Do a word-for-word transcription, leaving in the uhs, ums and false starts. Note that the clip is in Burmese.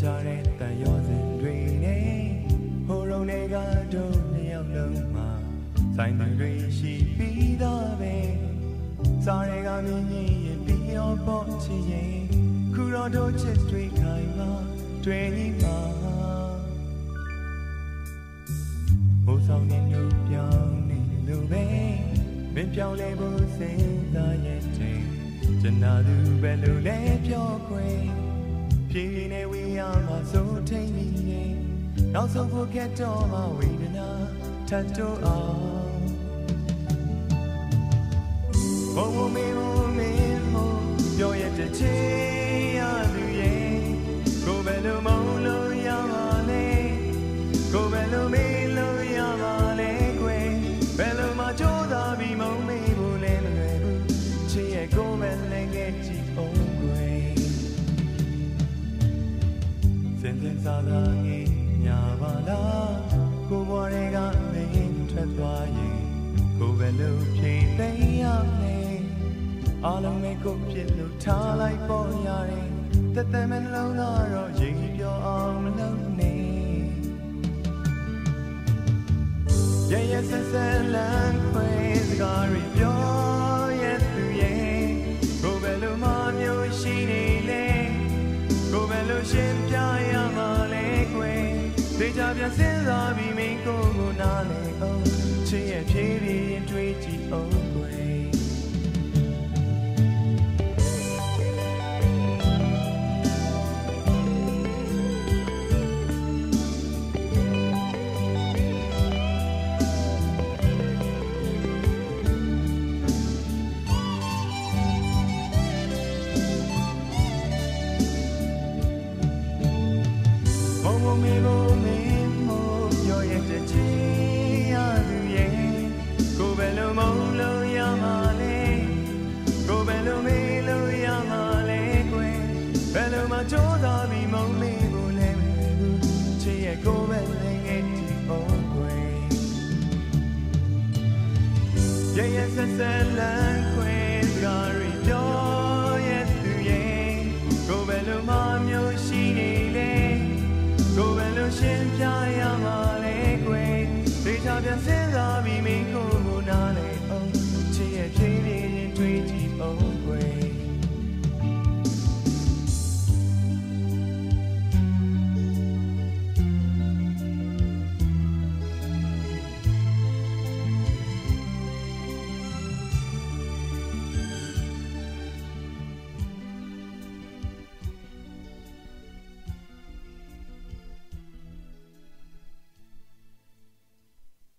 တဲ့တန်ရောစင်တွေနဲ့ဟိုရုံတွေကတို့နှစ်ယောက်လုံးမှာဆိုင်သူတွေရှိပြီးသားပဲစားရကမြင်ရင်ပြီးရောပေါ့ချင်ရင်ခုတော့တို့ချစ်တွေခိုင်မှာတွေ့နေမှာမိုးဆောင်နေလို့ပြောင်းနေလို့ပဲမင်းပြောင်းလဲဖို့စဉ်းစားရဲ့ချိန်ကျန်တာသူပဲလို့လဲပြောခွင့်ဖြည်းနေဝေးရမှာစိုးထိန်နေရင်နောက်ဆုံးဖို့ကတော့မှဝေဒနာထပ်တိုးအောင်ဘုံဘုံမေဘုံမေမို့ပြောရတဲ့ချေရသူရဲ့ကိုယ်ပဲလို့မုန်းလို့ရပါလေကိုယ်ပဲလို့မေးလို့ရပါလေကွယ်ဘယ်လိုမှကြိုးစားပြီးမုန်းမေးဖို့လည်းမလွယ်ဘူးချစ်ရဲ့ကိုယ်ပဲလည်းငယ်ကြည့်အောင်ကွယ်စင်စင်စားစားငယ်ညာပါလားကိုယ်ဘဝတွေကမင်းထွက်သွားရင်ကိုယ်ပဲလို့ဖြေသိမ်းရမယ်အားလုံးနဲ့ကိုယ်ဖြစ်လို့ထားလိုက်ပေါ်ရတယ်တက်တက်မလုံးတော့ရင်ပြောအောင်မလုပ်နဲ့ရရဆက်ဆက်လမ်းခွဲစကားတွေပြောရသူရဲ့ကိုယ်ပဲလို့မမျိုးရှိနေလေကိုယ်ပဲလို့ရှင်းပြရမှာလေကွယ်သိကြပြန်စဉ်းစားပြီးမင်းကိုယ်ကိုနားလေအောင်ချစ်ရဲ့ဖြည်းဖြည်းရင်တွေးကြည့်အောင်ကွယ်မေဘုံမေမို့ပြောရတဲ့ချေရသူရဲ့ကိုယ်ပဲလို့မုန်းလို့ရမှာလေကိုယ်ပဲလို့မေးလို့ရမှာလေကွယ်ဘယ်လိုမှကြိုးစားပြီးမုန်းမေးဖို့လည်းမလွယ်ဘူးချစ်ရဲ့ကိုယ်ပဲလည်းငယ်တီအောင်ကွယ်ရရဆက်ဆက်လမ်းခွဲစကားတွေပြောရသူရဲ့ကိုယ်ပဲလို့မမျိုးရှိနေလေကိုယ်ပဲလို့ရှင်းပြရမှာလေကွယ်သိချပြန်စဉ်းစားပြီးမင်းကိုယ်ကိုနားလေအောင်ချစ်ရဲ့ဖြည်းဖြည်းရင်တွေးကြည့်အောင်ကွယ်